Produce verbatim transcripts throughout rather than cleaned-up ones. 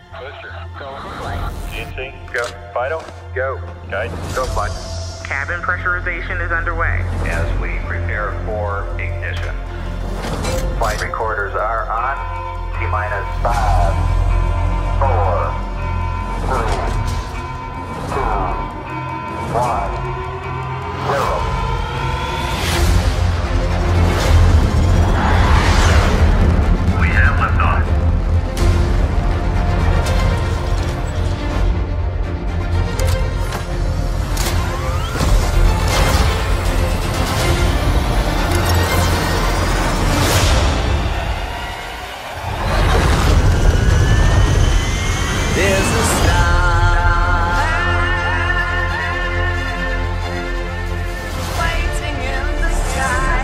Booster. Go for flight. G N C. Go. Fido. Go. Guidance. Go flight. Cabin pressurization is underway. As we prepare for ignition. Flight recorders are on. T minus five, four, three, two, one, zero. We have liftoff. There's a star waiting in the sky.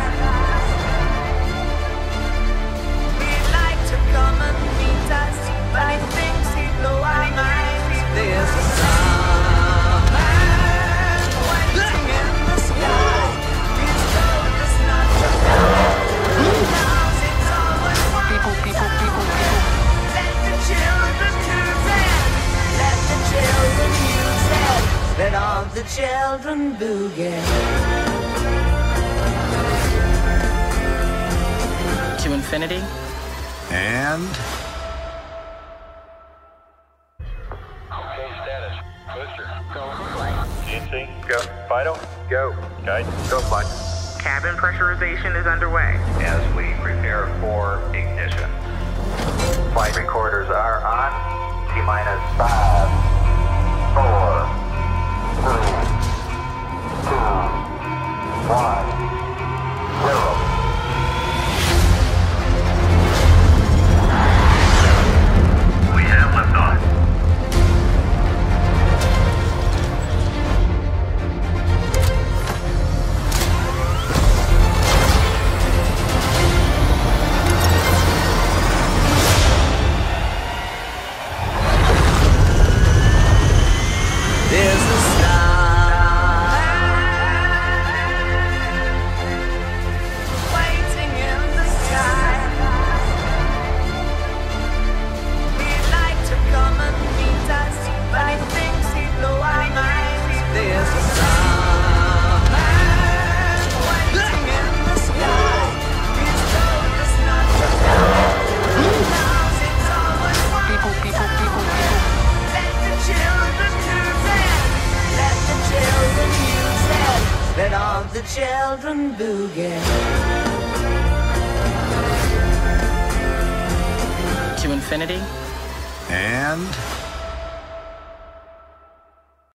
He'd like to come and meet us, but he thinks he'd blow our minds. There's a star waiting in the sky. He's told us not to go. Now it's always one. People, people, people, people. Let the children choose it. Let the children use it. Let all the children boogie. To infinity And Okay, status. Booster. go for flight. G N C. Go. Fido. Go. Guidance. Go flight. Cabin pressurization is underway. As we prepare for ignition. Flight recorders are on. T minus five, four, three, two, one, zero. We have liftoff. There's a star waiting in the sky. He'd like to come and meet us, but he thinks he'd blow our minds. There's a star waiting in the sky. He's told us not to go. Now it's always one. People, people, people, people. Let the children choose it. Let the children use it. Let all the children boogie. To infinity and